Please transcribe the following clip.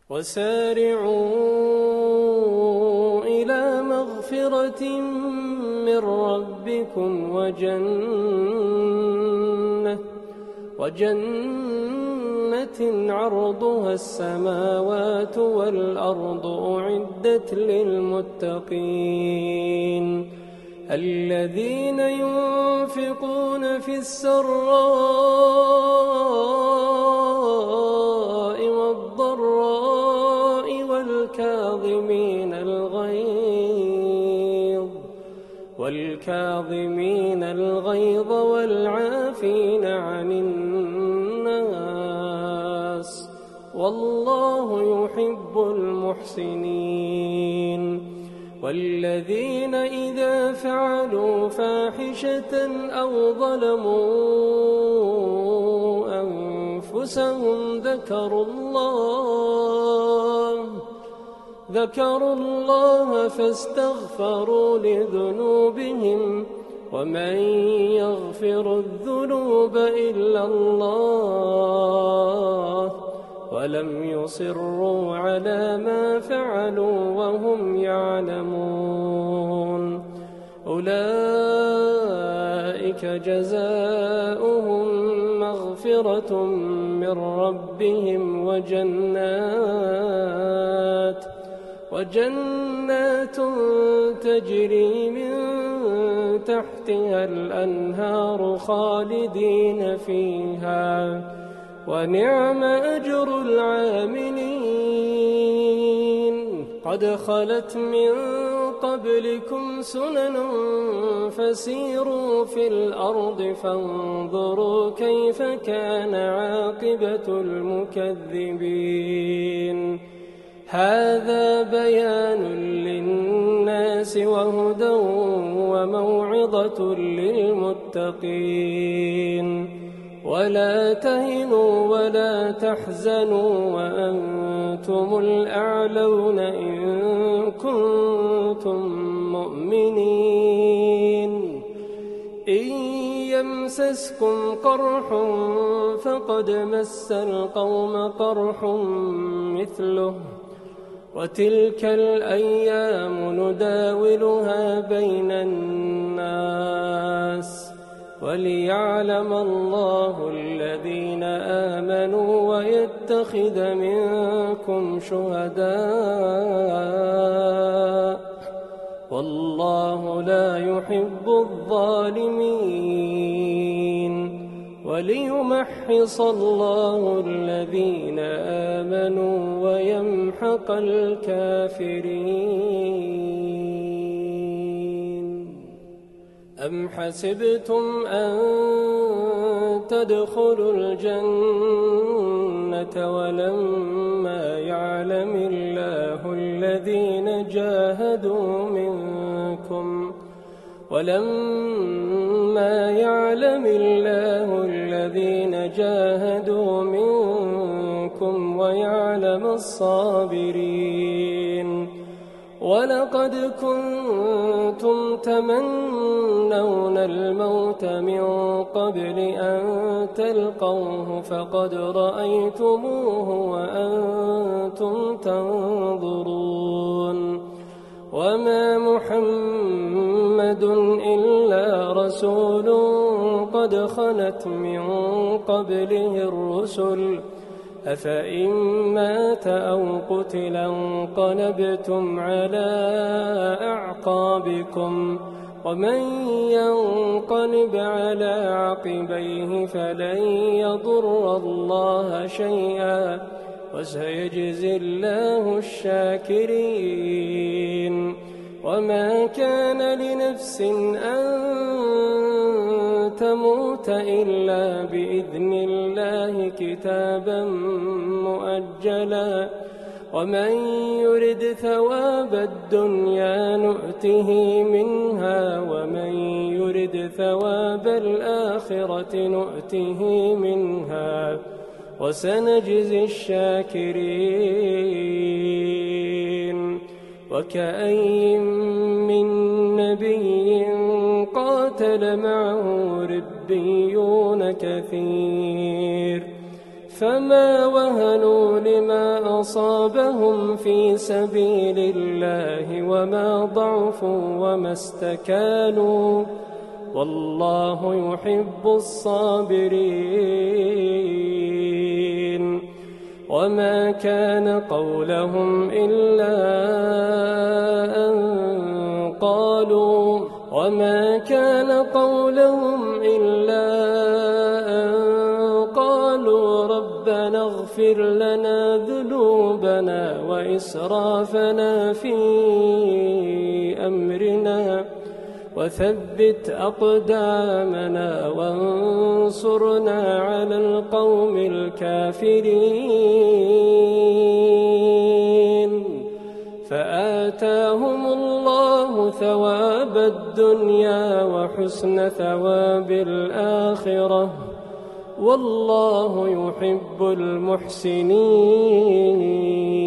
وسارعوا إلى مغفرة من ربكم وجنة عرضها السماوات والأرض أعدت للمتقين الذين ينفقون في السراء والضراء والكاظمين الغيظ والعافين عن الناس والله يحب المحسنين والذين إذا فعلوا فاحشة أو ظلموا أنفسهم ذكروا الله فاستغفروا لذنوبهم ومن يغفر الذنوب إلا الله ولم يصروا على ما فعلوا وهم يعلمون أولئك جزاؤهم مغفرة من ربهم وجنات تجري من تحتها الأنهار خالدين فيها ونعم أجر العاملين قد خلت من قبلكم سنن فسيروا في الأرض فانظروا كيف كان عاقبة المكذبين هذا بيان للناس وهدى وموعظة للمتقين ولا تهنوا ولا تحزنوا وأنتم الأعلون إن كنتم مؤمنين إن يمسسكم قرح فقد مس القوم قرح مثله وتلك الأيام نداولها بين الناس وليعلم الله الذين آمنوا ويتخذ منكم شهداء والله لا يحب الظالمين وليمحص الله الذين آمنوا ويمحق الكافرين أم حسبتم أن تدخلوا الجنة ولما يعلم الله الذين جاهدوا منكم ويعلم الصابرين ولقد كنتم تمنون الموت من قبل أن تلقوه فقد رأيتموه وأنتم تنظرون وما محمد إلا رسول قد خلت من قبله الرسل أفإن مات أو قتل انقلبتم على أعقابكم ومن ينقلب على عقبيه فلن يضر الله شيئا وسيجزي الله الشاكرين وما كان لنفس أن تموت إلا بإذن الله كتابا مؤجلا ومن يرد ثواب الدنيا نؤته منها ومن يرد ثواب الآخرة نؤته منها وسنجزي الشاكرين وكأين من نبي قاتل معه ربيون كثير فما وهنوا لما أصابهم في سبيل الله وما ضعفوا وما استكانوا والله يحب الصابرين وما كان قولهم إلا أن قالوا ربنا اغفر لنا ذنوبنا وإسرافنا في أمرنا وثبت أقدامنا وانصرنا على القوم الكافرين فآتاهم الله ثواب الدنيا وحسن ثواب الآخرة والله يحب المحسنين.